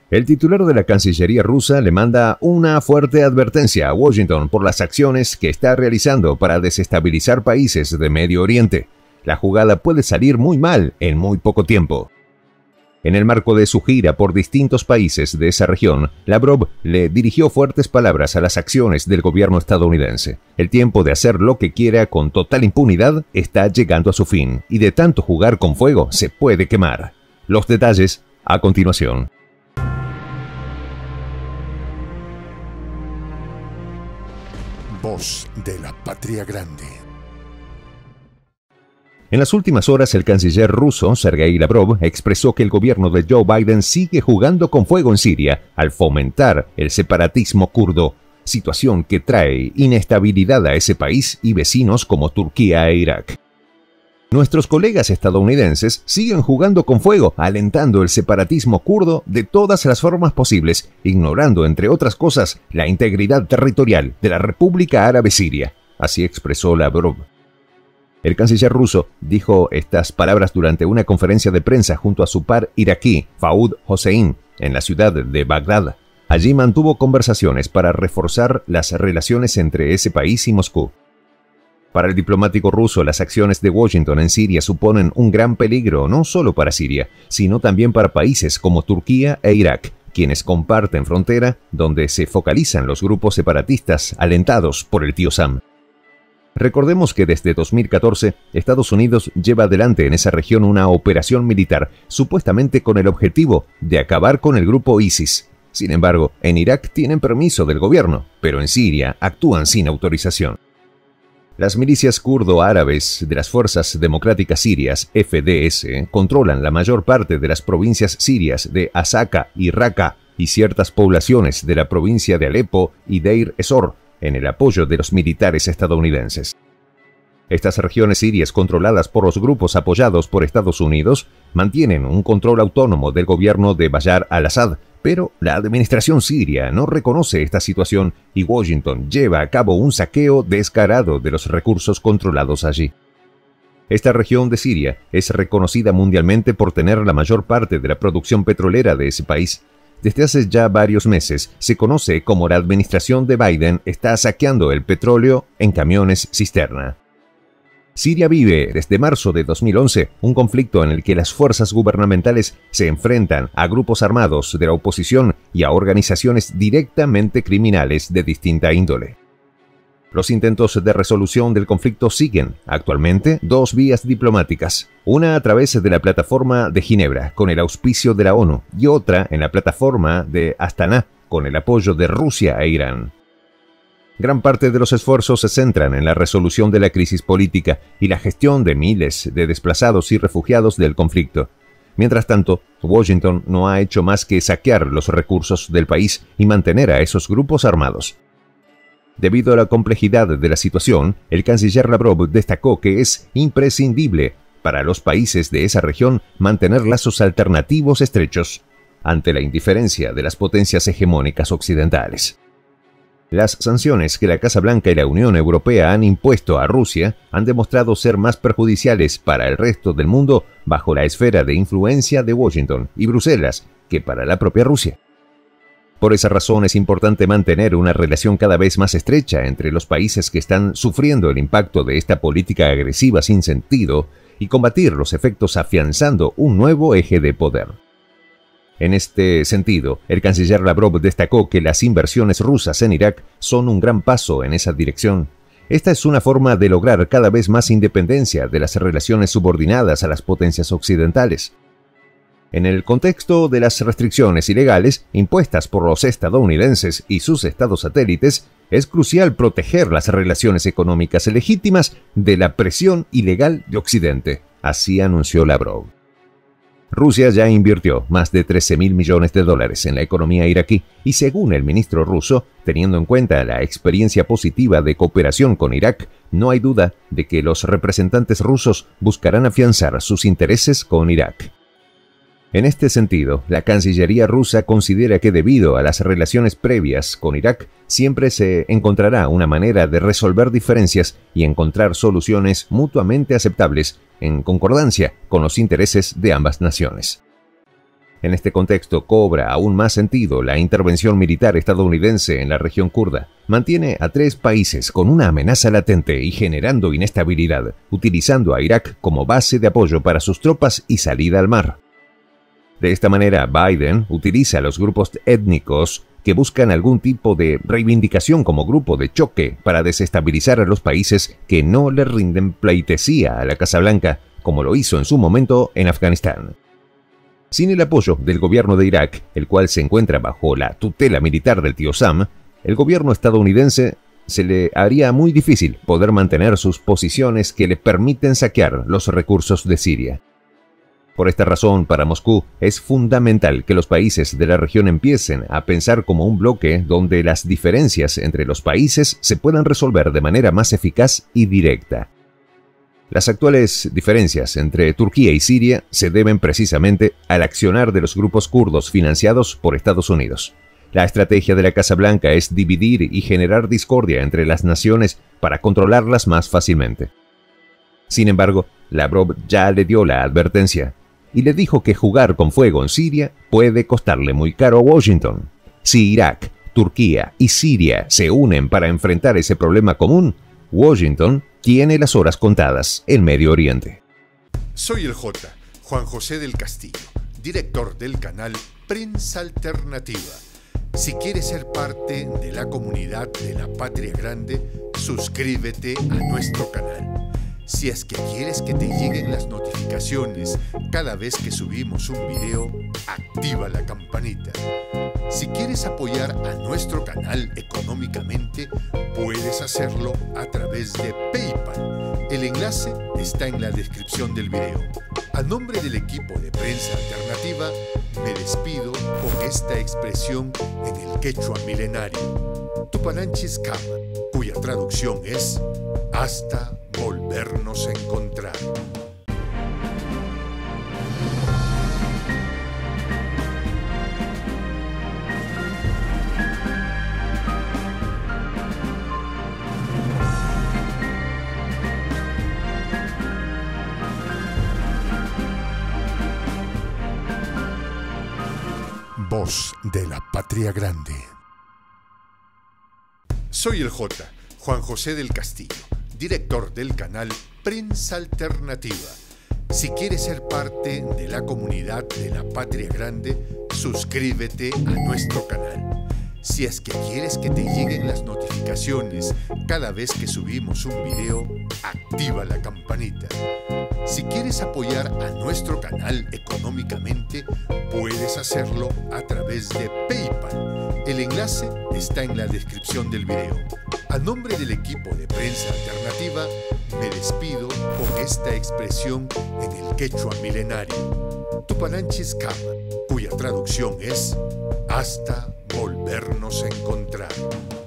El titular de la Cancillería rusa le manda una fuerte advertencia a Washington por las acciones que está realizando para desestabilizar países de Medio Oriente. La jugada puede salir muy mal en muy poco tiempo. En el marco de su gira por distintos países de esa región, Lavrov le dirigió fuertes palabras a las acciones del gobierno estadounidense. El tiempo de hacer lo que quiera con total impunidad está llegando a su fin, y de tanto jugar con fuego se puede quemar. Los detalles a continuación. Voz de la Patria Grande. En las últimas horas, el canciller ruso, Sergei Lavrov, expresó que el gobierno de Joe Biden sigue jugando con fuego en Siria al fomentar el separatismo kurdo, situación que trae inestabilidad a ese país y vecinos como Turquía e Irak. Nuestros colegas estadounidenses siguen jugando con fuego, alentando el separatismo kurdo de todas las formas posibles, ignorando, entre otras cosas, la integridad territorial de la República Árabe Siria. Así expresó Lavrov. El canciller ruso dijo estas palabras durante una conferencia de prensa junto a su par iraquí, Fouad Hossein, en la ciudad de Bagdad. Allí mantuvo conversaciones para reforzar las relaciones entre ese país y Moscú. Para el diplomático ruso, las acciones de Washington en Siria suponen un gran peligro no solo para Siria, sino también para países como Turquía e Irak, quienes comparten frontera donde se focalizan los grupos separatistas alentados por el tío Sam. Recordemos que desde 2014, Estados Unidos lleva adelante en esa región una operación militar, supuestamente con el objetivo de acabar con el grupo ISIS. Sin embargo, en Irak tienen permiso del gobierno, pero en Siria actúan sin autorización. Las milicias kurdo-árabes de las Fuerzas Democráticas Sirias, FDS, controlan la mayor parte de las provincias sirias de Asaka y Raqqa y ciertas poblaciones de la provincia de Alepo y Deir ez-Zor, en el apoyo de los militares estadounidenses. Estas regiones sirias controladas por los grupos apoyados por Estados Unidos mantienen un control autónomo del gobierno de Bashar al-Assad, pero la administración siria no reconoce esta situación y Washington lleva a cabo un saqueo descarado de los recursos controlados allí. Esta región de Siria es reconocida mundialmente por tener la mayor parte de la producción petrolera de ese país. Desde hace ya varios meses se conoce como la administración de Biden está saqueando el petróleo en camiones cisterna. Siria vive desde marzo de 2011 un conflicto en el que las fuerzas gubernamentales se enfrentan a grupos armados de la oposición y a organizaciones directamente criminales de distinta índole. Los intentos de resolución del conflicto siguen, actualmente, dos vías diplomáticas, una a través de la plataforma de Ginebra, con el auspicio de la ONU, y otra en la plataforma de Astana, con el apoyo de Rusia e Irán. Gran parte de los esfuerzos se centran en la resolución de la crisis política y la gestión de miles de desplazados y refugiados del conflicto. Mientras tanto, Washington no ha hecho más que saquear los recursos del país y mantener a esos grupos armados. Debido a la complejidad de la situación, el canciller Lavrov destacó que es imprescindible para los países de esa región mantener lazos alternativos estrechos ante la indiferencia de las potencias hegemónicas occidentales. Las sanciones que la Casa Blanca y la Unión Europea han impuesto a Rusia han demostrado ser más perjudiciales para el resto del mundo bajo la esfera de influencia de Washington y Bruselas que para la propia Rusia. Por esa razón es importante mantener una relación cada vez más estrecha entre los países que están sufriendo el impacto de esta política agresiva sin sentido y combatir los efectos afianzando un nuevo eje de poder. En este sentido, el canciller Lavrov destacó que las inversiones rusas en Irak son un gran paso en esa dirección. Esta es una forma de lograr cada vez más independencia de las relaciones subordinadas a las potencias occidentales. En el contexto de las restricciones ilegales impuestas por los estadounidenses y sus estados satélites, es crucial proteger las relaciones económicas legítimas de la presión ilegal de Occidente, así anunció Lavrov. Rusia ya invirtió más de $13.000 millones en la economía iraquí y según el ministro ruso, teniendo en cuenta la experiencia positiva de cooperación con Irak, no hay duda de que los representantes rusos buscarán afianzar sus intereses con Irak. En este sentido, la Cancillería rusa considera que debido a las relaciones previas con Irak, siempre se encontrará una manera de resolver diferencias y encontrar soluciones mutuamente aceptables en concordancia con los intereses de ambas naciones. En este contexto cobra aún más sentido la intervención militar estadounidense en la región kurda. Mantiene a 3 países con una amenaza latente y generando inestabilidad, utilizando a Irak como base de apoyo para sus tropas y salida al mar. De esta manera, Biden utiliza a los grupos étnicos que buscan algún tipo de reivindicación como grupo de choque para desestabilizar a los países que no le rinden pleitesía a la Casa Blanca, como lo hizo en su momento en Afganistán. Sin el apoyo del gobierno de Irak, el cual se encuentra bajo la tutela militar del tío Sam, el gobierno estadounidense se le haría muy difícil poder mantener sus posiciones que le permiten saquear los recursos de Siria. Por esta razón, para Moscú es fundamental que los países de la región empiecen a pensar como un bloque donde las diferencias entre los países se puedan resolver de manera más eficaz y directa. Las actuales diferencias entre Turquía y Siria se deben precisamente al accionar de los grupos kurdos financiados por Estados Unidos. La estrategia de la Casa Blanca es dividir y generar discordia entre las naciones para controlarlas más fácilmente. Sin embargo, Lavrov ya le dio la advertencia y le dijo que jugar con fuego en Siria puede costarle muy caro a Washington. Si Irak, Turquía y Siria se unen para enfrentar ese problema común, Washington tiene las horas contadas en Medio Oriente. Soy el J, Juan José del Castillo, director del canal Prensa Alternativa. Si quieres ser parte de la comunidad de la Patria Grande, suscríbete a nuestro canal. Si es que quieres que te lleguen las notificaciones cada vez que subimos un video, activa la campanita. Si quieres apoyar a nuestro canal económicamente, puedes hacerlo a través de PayPal. El enlace está en la descripción del video. A nombre del equipo de Prensa Alternativa, me despido con esta expresión en el quechua milenario, Tupananchis Kama, cuya traducción es hasta volvernos a encontrar. Voz de la Patria Grande. Soy el J, Juan José del Castillo, director del canal Prensa Alternativa. Si quieres ser parte de la comunidad de la Patria Grande, suscríbete a nuestro canal. Si es que quieres que te lleguen las notificaciones cada vez que subimos un video, activa la campanita. Si quieres apoyar a nuestro canal económicamente, puedes hacerlo a través de PayPal. El enlace está en la descripción del video. A nombre del equipo de Prensa Alternativa, me despido con esta expresión en el quechua milenario, Tupananchis Kama, cuya traducción es hasta volvernos a encontrar.